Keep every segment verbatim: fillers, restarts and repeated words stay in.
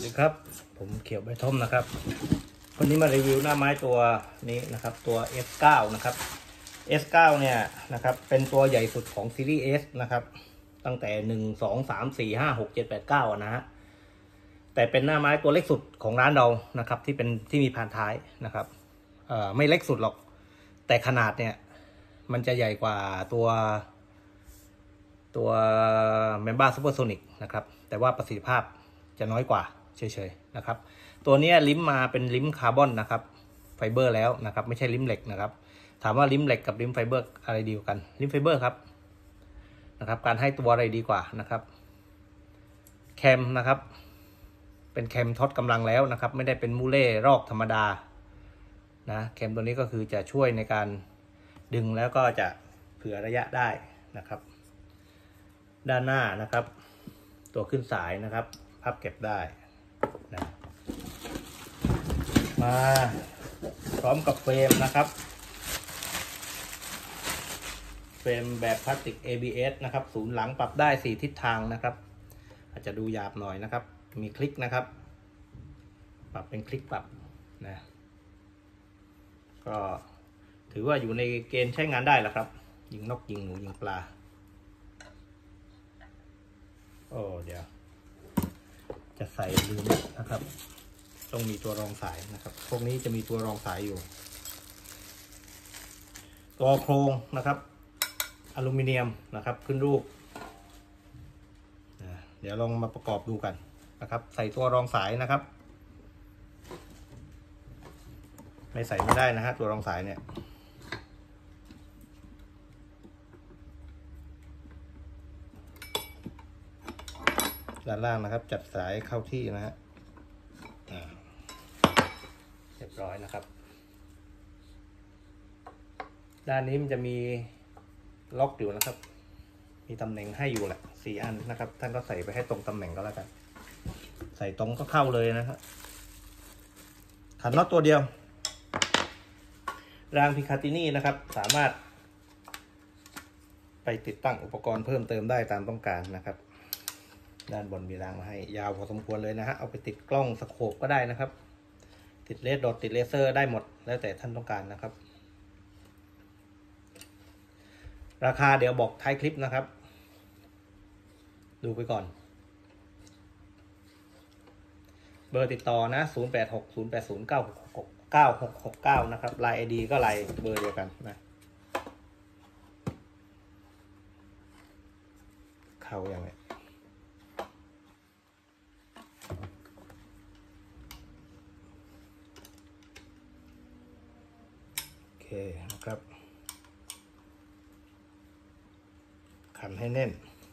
ดีครับผมเขียวใบท่อมนะครับวันนี้มารีวิวหน้าไม้ตัวนี้นะครับตัว เอส เก้า นะครับ เอส เก้า เนี่ยนะครับเป็นตัวใหญ่สุดของซีรีส์ S นะครับตั้งแต่หนึ่ง สอง สาม สี่ ห้า หก เจ็ด แปด เก้านะฮะแต่เป็นหน้าไม้ตัวเล็กสุดของร้านเรานะครับที่เป็นที่มีพานท้ายนะครับเอ่อไม่เล็กสุดหรอกแต่ขนาดเนี่ยมันจะใหญ่กว่าตัวตัว Mamba Supersonic นะครับแต่ว่าประสิทธิภาพจะน้อยกว่าเฉยๆนะครับตัวนี้ลิ้มมาเป็นลิ้มคาร์บอนนะครับไฟเบอร์แล้วนะครับไม่ใช่ลิ้มเหล็กนะครับถามว่าลิ้มเหล็กกับลิ้มไฟเบอร์อะไรดีกว่ากันลิ้มไฟเบอร์ครับนะครับการให้ตัวอะไรดีกว่านะครับแคมนะครับเป็นแคมทดกำลังแล้วนะครับไม่ได้เป็นมูเล่รอกธรรมดานะแคมตัวนี้ก็คือจะช่วยในการดึงแล้วก็จะเผื่อระยะได้นะครับด้านหน้านะครับตัวขึ้นสายนะครับพับเก็บได้นะมาพร้อมกับเฟรมนะครับเฟรมแบบพลาสติก เอ บี เอส นะครับศูนย์หลังปรับได้สี่ทิศทางนะครับอาจจะดูหยาบหน่อยนะครับมีคลิกนะครับปรับเป็นคลิกปรับนะก็ถือว่าอยู่ในเกณฑ์ใช้งานได้แล้วครับยิงนกยิงหนูยิงปลาโอ้เดี๋ยวจะใส่ลืมนะครับต้องมีตัวรองสายนะครับพวกนี้จะมีตัวรองสายอยู่ตัวโครงนะครับอลูมิเนียมนะครับขึ้นรูปนะเดี๋ยวลองมาประกอบดูกันนะครับใส่ตัวรองสายนะครับไม่ใส่ไม่ได้นะฮะตัวรองสายเนี่ยด้านล่างนะครับจัดสายเข้าที่นะฮะเรียบร้อยนะครับด้านนี้มันจะมีล็อกอยู่นะครับมีตำแหน่งให้อยู่แหละสี่อันนะครับท่านก็ใส่ไปให้ตรงตำแหน่งก็แล้วกันใส่ตรงก็เข้าเลยนะครับขันน็อตตัวเดียวรางพิคาตินี่นะครับสามารถไปติดตั้งอุปกรณ์เพิ่มเติมได้ตามต้องการนะครับด้านบนมีรางมาให้ยาวพอสมควรเลยนะฮะเอาไปติดกล้องสโคปก็ได้นะครับติดเลสดอทติดเลเซอร์ได้หมดแล้วแต่ท่านต้องการนะครับราคาเดี๋ยวบอกท้ายคลิปนะครับดูไปก่อนเบอร์ติดต่อนะศูนย์ แปด หก ศูนย์ แปด ศูนย์ เก้า หก หก เก้า หก หก เก้านะครับไลน์ ไอ ดี ก็ไลน์เบอร์เดียวกันนะเข้าอย่างไรโอเคนะครับขันให้แน่น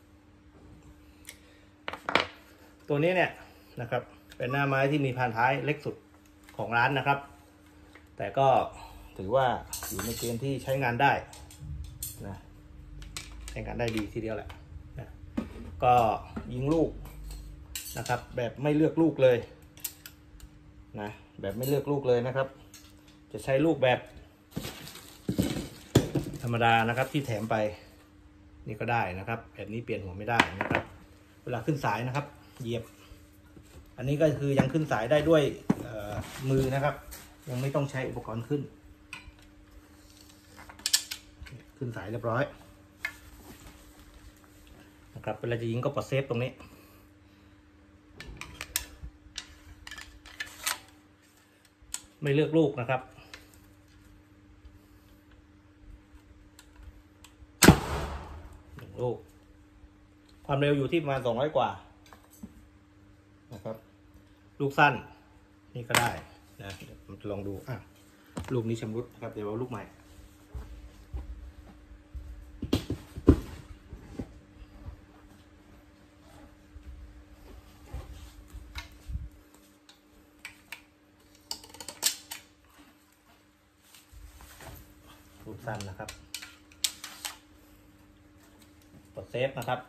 ตัวนี้เนี่ยนะครับเป็นหน้าไม้ที่มีพานท้ายเล็กสุดของร้านนะครับแต่ก็ถือว่าอยู่ในเกณฑ์ที่ใช้งานได้นะใช้งานได้ดีทีเดียวแหละนะก็ยิงลูกนะครับแบบไม่เลือกลูกเลยนะแบบไม่เลือกลูกเลยนะครับจะใช้ลูกแบบธรรมดานะครับที่แถมไปนี่ก็ได้นะครับแบบนี้เปลี่ยนหัวไม่ได้นะครับเวลาขึ้นสายนะครับเหยียบอันนี้ก็คือยังขึ้นสายได้ด้วยมือนะครับยังไม่ต้องใช้อุปกรณ์ขึ้นขึ้นสายเรียบร้อยนะครับเวลาจะยิงก็ปลดเซฟตรงนี้ไม่เลือกลูกนะครับหนึ่งลูกความเร็วอยู่ที่ประมาณสองร้อยกว่านะครับลูกสั้นนี่ก็ได้นะเดี๋ยวผมจะลองดูอ่ะลูกนี้ชำรุดนะครับเดี๋ยวเอาลูกใหม่ลูกสั้นนะครับกดเซฟนะครับ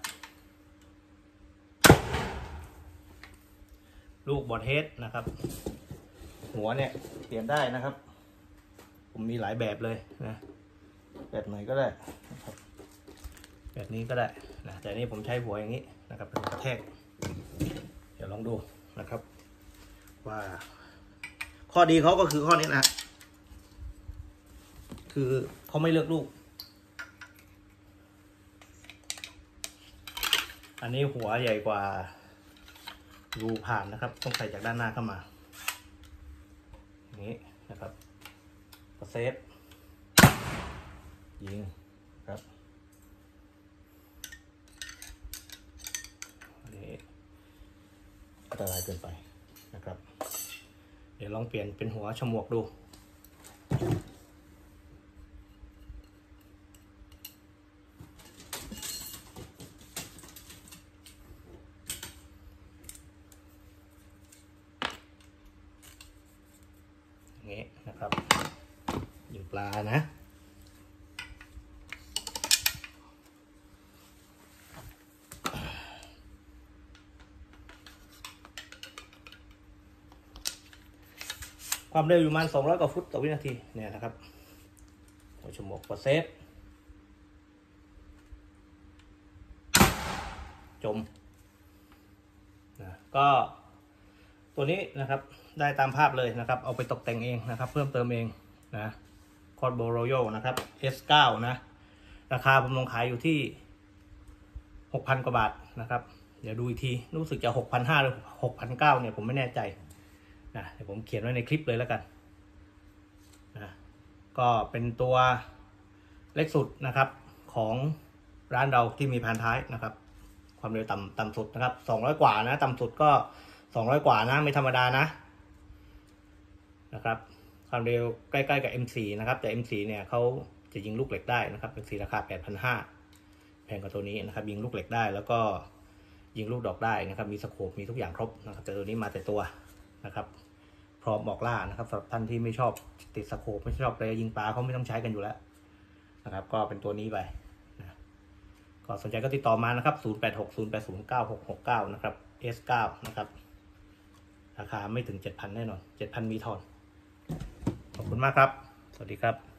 ลูกบอดเฮดนะครับหัวเนี่ยเปลี่ยนได้นะครับผมมีหลายแบบเลยนะแบบไหนก็ได้นะครับแบบนี้ก็ได้นะแต่นี่ผมใช้หัวอย่างนี้นะครับเป็นกระแทกเดี๋ยวลองดูนะครับว่าข้อดีเขาก็คือข้อนี้นะคือเขาไม่เลือกลูกอันนี้หัวใหญ่กว่ารูผ่านนะครับต้องใส่จากด้านหน้าเข้ามาอย่างนี้นะครับก็เซฟยิงครับอันนี้อันตรายเกินไปนะครับเดี๋ยวลองเปลี่ยนเป็นหัวฉมวกดูอย่างนี้นะครับยิงปลานะความเร็วอยู่ประมาณสองร้อยกว่าฟุตต่อวินาทีเนี่ยนะครับหัวฉมวกกดเซฟจมนะก็ตัวนี้นะครับได้ตามภาพเลยนะครับเอาไปตกแต่งเองนะครับเพิ่มเติมเองนะคอร์ดโบโรโยนะครับ เอส เก้า นะราคาผมลงขายอยู่ที่ หกพัน กว่าบาทนะครับเดี๋ยวดูอีกทีรู้สึกจะ หกพันห้าร้อย หรือ หกพันเก้าร้อย เนี่ยผมไม่แน่ใจนะเดี๋ยวผมเขียนไว้ในคลิปเลยแล้วกันนะก็เป็นตัวเล็กสุดนะครับของร้านเราที่มีพานท้ายนะครับความเร็วต่ำต่ำสุดนะครับสองร้อยกว่านะต่ำสุดก็สองร้อยกว่านะไม่ธรรมดานะนะครับความเร็วใกล้ๆกับ เอ็ม โฟร์ นะครับแต่ เอ็ม โฟร์ เนี่ยเขาจะยิงลูกเหล็กได้นะครับ เอ็ม โฟร์ ราคา แปดพันห้าร้อย แพงกว่าตัวนี้นะครับยิงลูกเหล็กได้แล้วก็ยิงลูกดอกได้นะครับมีสโคปมีทุกอย่างครบนะครับแต่ตัวนี้มาแต่ตัวนะครับพร้อมออกล่านะครับสำหรับท่านที่ไม่ชอบติดสโคปไม่ชอบไปยิงปลาเขาไม่ต้องใช้กันอยู่แล้วนะครับก็เป็นตัวนี้ไปนะก็สนใจก็ติดต่อมานะครับศูนย์ แปด หก ศูนย์ แปด ศูนย์ เก้า หก หก เก้านะครับ เอส เก้า นะครับราคาไม่ถึง เจ็ดพัน แน่นอน เจ็ดพัน มีทอนขอบคุณมากครับสวัสดีครับ